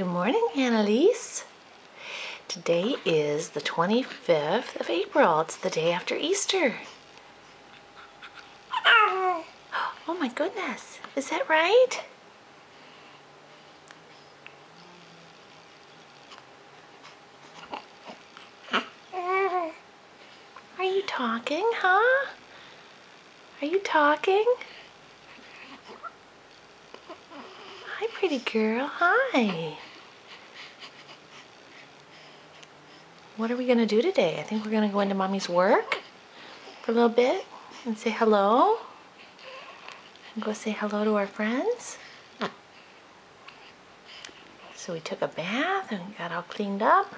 Good morning, Annelise. Today is the 25th of April. It's the day after Easter. Oh my goodness, is that right? Are you talking, huh? Are you talking? Hi, pretty girl, hi. What are we gonna do today? I think we're gonna go into Mommy's work for a little bit and say hello. And go say hello to our friends. So we took a bath and got all cleaned up.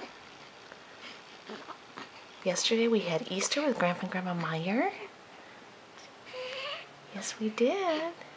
Yesterday we had Easter with Grandpa and Grandma Meyer. Yes, we did.